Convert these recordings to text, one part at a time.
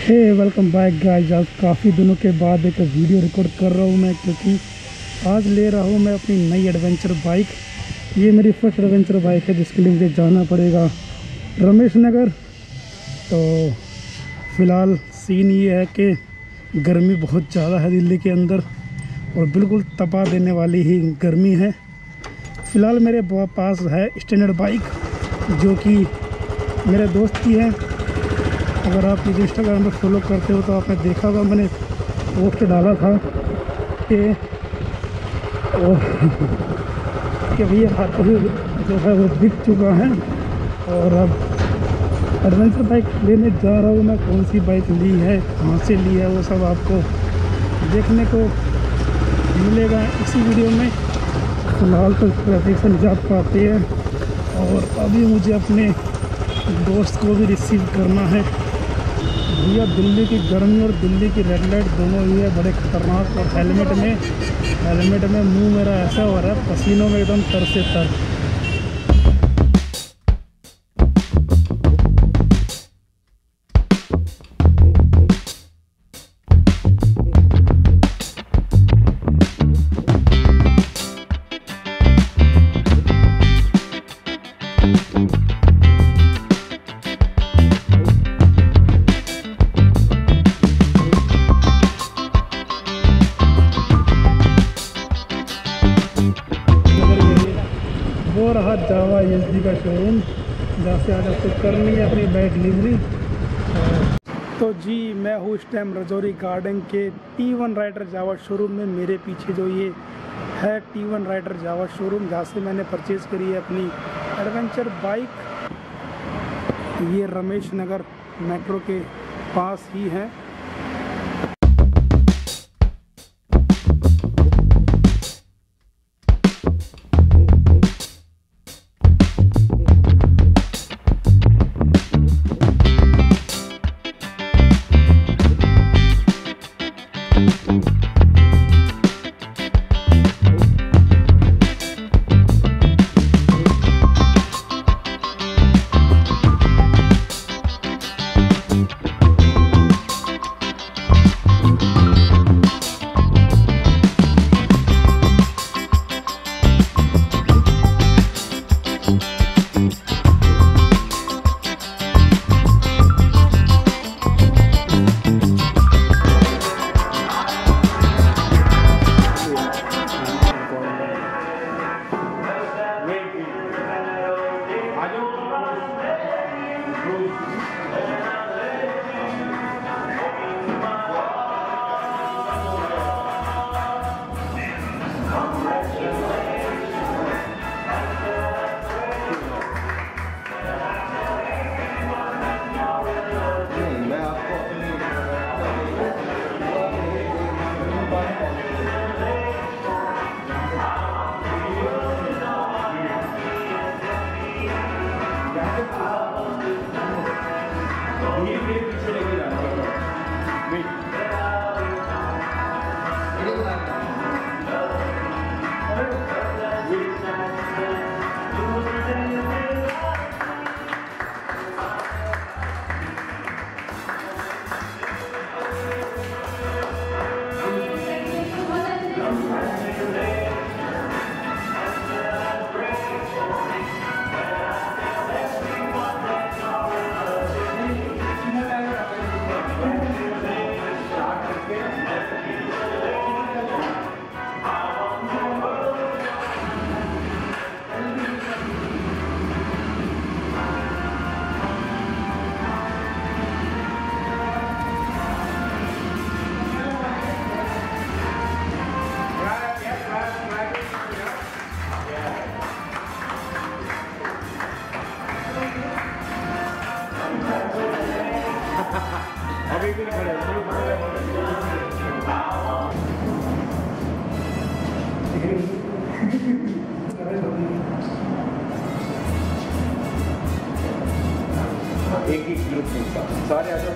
हे welcome back guys. आज काफ़ी दिनों के बाद एक वीडियो रिकॉर्ड कर रहा हूँ मैं, क्योंकि आज ले रहा हूँ मैं अपनी नई एडवेंचर बाइक। ये मेरी फर्स्ट एडवेंचर बाइक है जिसके लिए मुझे जाना पड़ेगा रमेश नगर। तो फ़िलहाल सीन ये है कि गर्मी बहुत ज़्यादा है दिल्ली के अंदर और बिल्कुल तपा देने वाली ही गर्मी है। फ़िलहाल मेरे पास है स्टैंडर्ड बाइक जो कि मेरे दोस्त की है। अगर आप मुझे इंस्टाग्राम पर फॉलो करते हो तो आपने देखा होगा, मैंने पोस्ट डाला था कि भैया हाथ जो है वो बिक चुका है और अब एडवेंचर बाइक लेने जा रहा हूँ मैं। कौन सी बाइक ली है, कहाँ से ली है, वो सब आपको देखने को मिलेगा इसी वीडियो में। फ़िलहाल तो ट्रैफिक से निजात पाते हैं और अभी मुझे अपने दोस्त को भी रिसीव करना है। भैया दिल्ली की गर्मी और दिल्ली की रेड लाइट दोनों ही है बड़े ख़तरनाक। और हेलमेट में मुंह मेरा ऐसा हो रहा है पसीनों में एकदम तर से तर। वो रहा जावा एसडी का शोरूम जहाँ से आज आपको करनी है अपनी बाइक डिलीवरी। तो जी मैं हूँ इस टाइम रजौरी गार्डन के T1 राइडर जावा शोरूम में। मेरे पीछे जो ये है T1 राइडर जावा शोरूम जहाँ से मैंने परचेज़ करी है अपनी एडवेंचर बाइक। ये रमेश नगर मेट्रो के पास ही है। एक ही ग्रुप का सारे आ जाओ।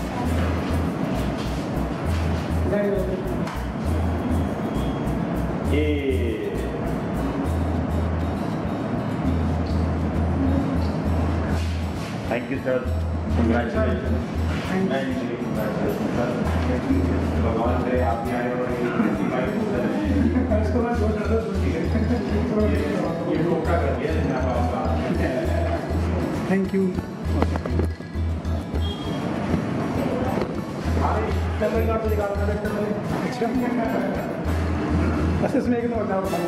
ये थैंक यू सर, कंग्रेचुलेशन। भगवान करे आप भी आए और ये मौका कर दिया आपका। Thank you. बस इसमें एक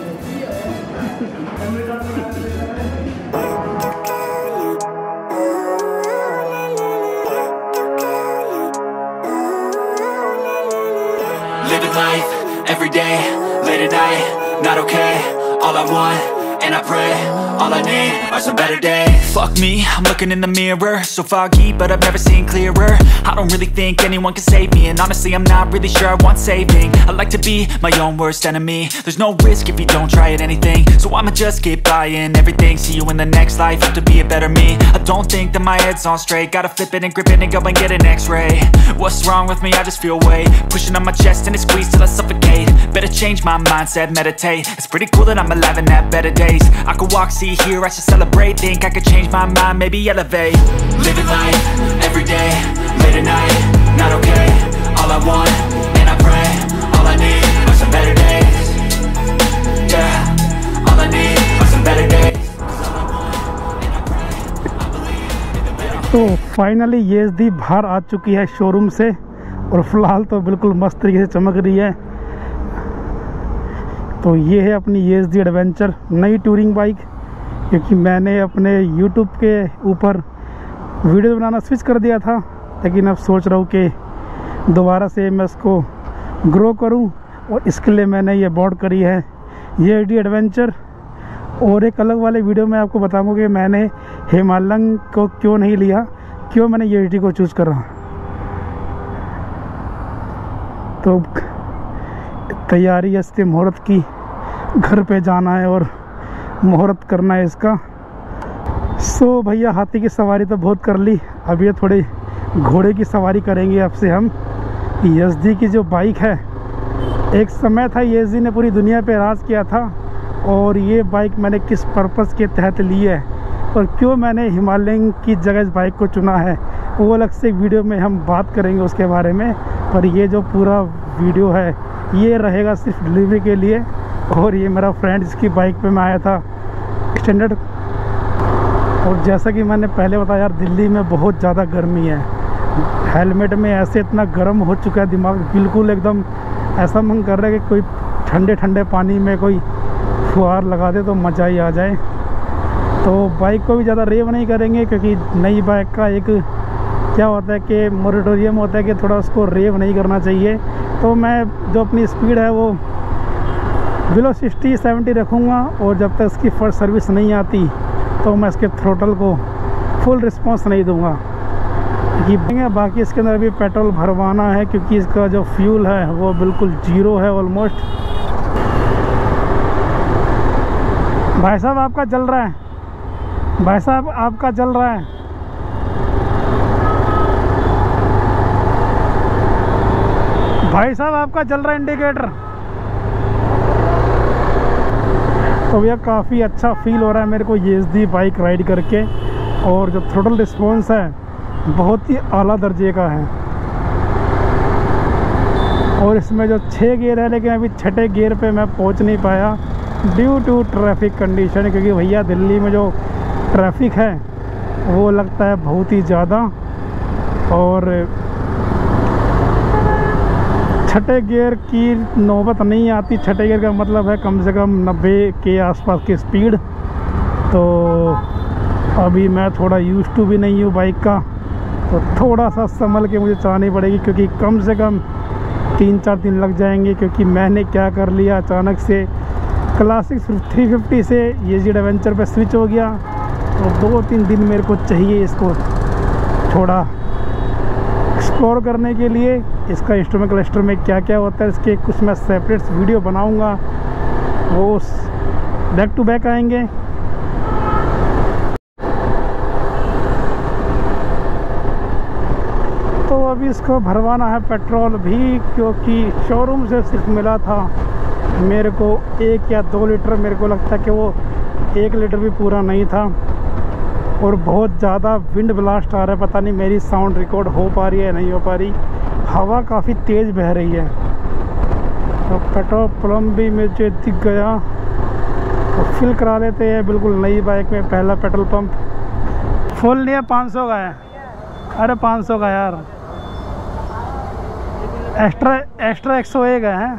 Living life, every day, late at night, not okay. All I want, and I pray, all I need are some better days. Fuck me, I'm looking in the mirror, so foggy, but I've never seen clearer. I don't really think anyone can save me, and honestly I'm not really sure I want saving. I like to be my own worst enemy. There's no risk if you don't try at anything, so I'ma just keep buying everything. See you in the next life, have to be a better me. I don't think that my head's on straight, gotta flip it and grip it and go and get an x-ray. What's wrong with me? I just feel weight pushing on my chest and it squeezes till I suffocate. Better change my mindset, meditate. It's pretty cool that I'm alive and have better days. I could walk, see, hear, I should celebrate. Think I could change my mind, maybe elevate. Living life, every day, late at night, not okay. All I want, and I pray, all I need are some better days. Yeah, all I need are some better days. तो finally Yezdi बाहर आ चुकी है showroom से और फिलहाल तो बिल्कुल मस्त तरीके से चमक रही है। तो ये है अपनी येज़दी एडवेंचर नई टूरिंग बाइक, क्योंकि मैंने अपने YouTube के ऊपर वीडियो बनाना स्विच कर दिया था, लेकिन अब सोच रहा हूँ कि दोबारा से मैं इसको ग्रो करूँ और इसके लिए मैंने ये बॉट करी है येज़दी एडवेंचर। और एक अलग वाले वीडियो में आपको बताऊँगा कि मैंने हिमालयन को क्यों नहीं लिया, क्यों मैंने येज़दी को चूज़ करा। तो तैयारी है इसकी मुहूर्त की, घर पे जाना है और मुहूर्त करना है इसका। सो भैया हाथी की सवारी तो बहुत कर ली, अब ये थोड़ी घोड़े की सवारी करेंगे आपसे हम। येज़दी की जो बाइक है, एक समय था येज़दी ने पूरी दुनिया पे राज किया था, और ये बाइक मैंने किस पर्पस के तहत ली है और क्यों मैंने हिमालयन की जगह इस बाइक को चुना है, वो अलग से वीडियो में हम बात करेंगे उसके बारे में। पर ये जो पूरा वीडियो है ये रहेगा सिर्फ डिलीवरी के लिए। और ये मेरा फ्रेंड जिसकी बाइक पे मैं आया था स्टैंडर्ड। और जैसा कि मैंने पहले बताया यार, दिल्ली में बहुत ज़्यादा गर्मी है, हेलमेट में ऐसे इतना गर्म हो चुका है दिमाग, बिल्कुल एकदम ऐसा मन कर रहा है कि कोई ठंडे ठंडे पानी में कोई फुहार लगा दे तो मज़ा ही आ जाए। तो बाइक को भी ज़्यादा रेव नहीं करेंगे, क्योंकि नई बाइक का एक क्या होता है कि मोरेटोरियम होता है कि थोड़ा उसको रेव नहीं करना चाहिए। तो मैं जो अपनी स्पीड है वो बिलो 60-70 रखूँगा, और जब तक इसकी फर्स्ट सर्विस नहीं आती तो मैं इसके थ्रोटल को फुल रिस्पांस नहीं दूंगा। कि बाकी इसके अंदर अभी पेट्रोल भरवाना है, क्योंकि इसका जो फ्यूल है वो बिल्कुल जीरो है ऑलमोस्ट। भाई साहब आपका जल रहा है, भाई साहब आपका जल रहा है। भाई साहब आपका जल रहा है इंडिकेटर। तो भैया काफ़ी अच्छा फील हो रहा है मेरे को येज़दी बाइक राइड करके, और जो थ्रोटल रिस्पॉन्स है बहुत ही आला दर्जे का है। और इसमें जो 6 गियर है, लेकिन अभी 6ठे गियर पे मैं पहुंच नहीं पाया ड्यू टू ट्रैफिक कंडीशन, क्योंकि भैया दिल्ली में जो ट्रैफिक है वो लगता है बहुत ही ज़्यादा। और 6ठे गियर की नौबत नहीं आती। 6ठे गियर का मतलब है कम से कम 90 के आसपास की स्पीड। तो अभी मैं थोड़ा यूज टू भी नहीं हूँ बाइक का, तो थोड़ा सा संभल के मुझे चलानी पड़ेगी, क्योंकि कम से कम 3-4 दिन लग जाएंगे। क्योंकि मैंने क्या कर लिया, अचानक से क्लासिक 350 से येज़दी एडवेंचर पे स्विच हो गया। तो 2-3 दिन मेरे को चाहिए इसको थोड़ा एक्सप्लोर करने के लिए। इसका इंस्ट्रूमेंट क्लस्टर में क्या क्या होता है, इसके कुछ मैं सेपरेट वीडियो बनाऊंगा, वो बैक टू बैक आएंगे। तो अभी इसको भरवाना है पेट्रोल भी, क्योंकि शोरूम से सिर्फ मिला था मेरे को 1 या 2 लीटर। मेरे को लगता है कि वो 1 लीटर भी पूरा नहीं था। और बहुत ज़्यादा विंड ब्लास्ट आ रहा है, पता नहीं मेरी साउंड रिकॉर्ड हो पा रही है या नहीं हो पा रही। हवा काफ़ी तेज़ बह रही है। तो पेट्रोल पंप भी मुझे दिख गया, तो फिल करा लेते हैं। बिल्कुल नई बाइक में पहला पेट्रोल पंप फुल लिया। 500 का है। अरे 500 का यार, एक्स्ट्रा 101 है।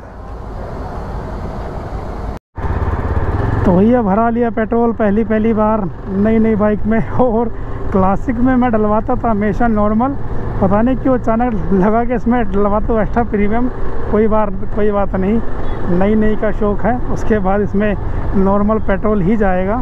तो भैया भरा लिया पेट्रोल पहली बार नई बाइक में। और क्लासिक में मैं डलवाता था हमेशा नॉर्मल, पता नहीं क्यों अचानक लगा कि इसमें डलवाता हूँ एक्स्ट्रा प्रीमियम। कोई बात नहीं, नई का शौक़ है। उसके बाद इसमें नॉर्मल पेट्रोल ही जाएगा।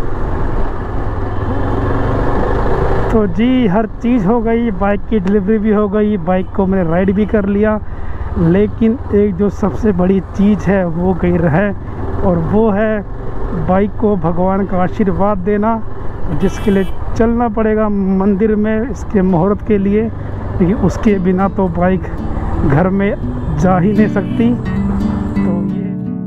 तो जी हर चीज़ हो गई, बाइक की डिलीवरी भी हो गई, बाइक को मैंने राइड भी कर लिया। लेकिन एक जो सबसे बड़ी चीज़ है वो गई रहे, और वो है बाइक को भगवान का आशीर्वाद देना, जिसके लिए चलना पड़ेगा मंदिर में इसके मुहूर्त के लिए, क्योंकि उसके बिना तो बाइक घर में जा ही नहीं सकती। तो ये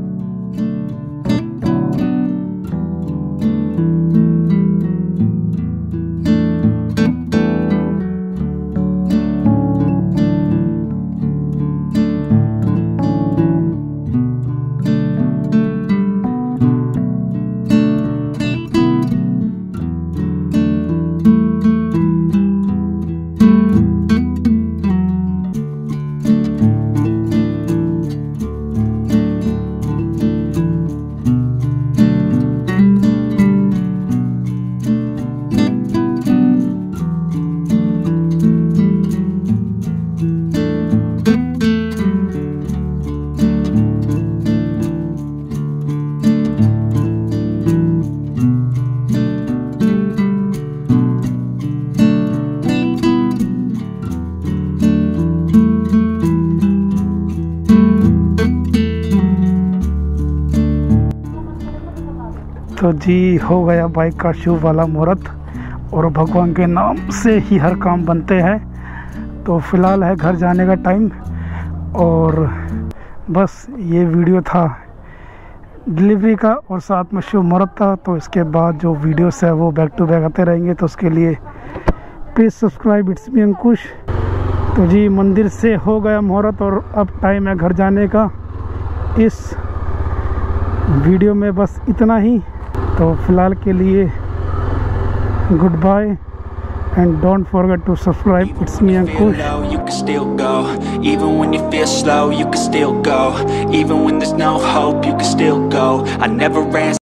तो जी हो गया बाइक का शुभ वाला मुहूर्त, और भगवान के नाम से ही हर काम बनते हैं। तो फ़िलहाल है घर जाने का टाइम, और बस ये वीडियो था डिलीवरी का और साथ में शुभ मुहूर्त था। तो इसके बाद जो वीडियोस है वो बैक टू बैक आते रहेंगे, तो उसके लिए please subscribe. It's me Ankush. तो जी मंदिर से हो गया मुहूर्त और अब टाइम है घर जाने का। इस वीडियो में बस इतना ही। तो फिलहाल के लिए good bye, and don't forget to subscribe. It's me Ankush. You can still go, even when you feel slow, you can still go, even when there's no hope, you can still go. I never ran